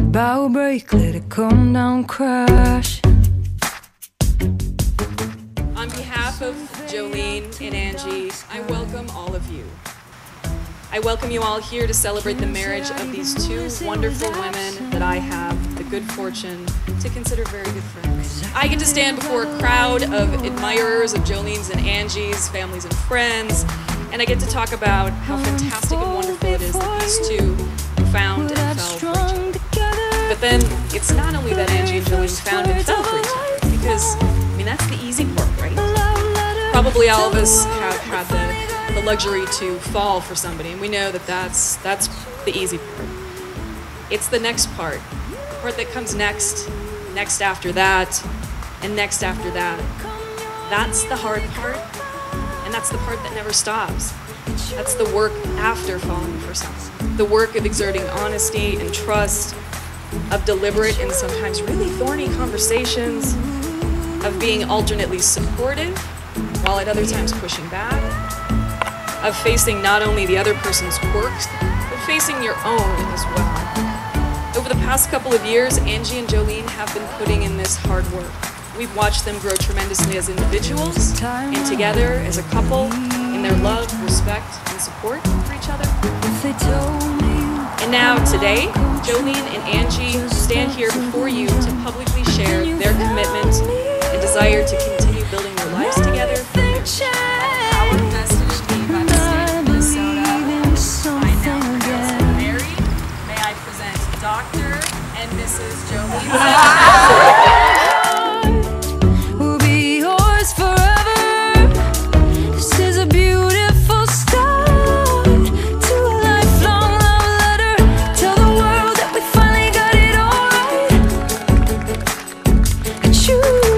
bow break, let it come down, crash. On behalf of Joline and Angie, I welcome all of you. I welcome you all here to celebrate the marriage of these two wonderful women that I have the good fortune to consider very good friends. I get to stand before a crowd of admirers of Joline's and Angie's families and friends, and I get to talk about how fantastic and wonderful it is that these two found and fell for each other. But then, it's not only that Angie and Joline found and fell for each other, because, I mean, that's the easy part, right? Probably all of us have had the luxury to fall for somebody, and we know that that's the easy part. It's the next part, the part that comes next after that, and next after that. That's the hard part, and that's the part that never stops. That's the work after falling for someone. The work of exerting honesty and trust, of deliberate and sometimes really thorny conversations, of being alternately supportive, while at other times pushing back, of facing not only the other person's quirks, but facing your own as well. Over the past couple of years, Angie and Joline have been putting in this hard work. We've watched them grow tremendously as individuals and together as a couple in their love, respect, and support for each other. And now, today, Joline and Angie stand here before you to publicly share their commitment and desire to continue building their lives together. Our vestige team by the state of Minnesota. I now get married. May I present Dr. and Mrs. Joline. We'll be yours forever. This is a beautiful start to a lifelong love letter. Tell the world that we finally got it all right. I choose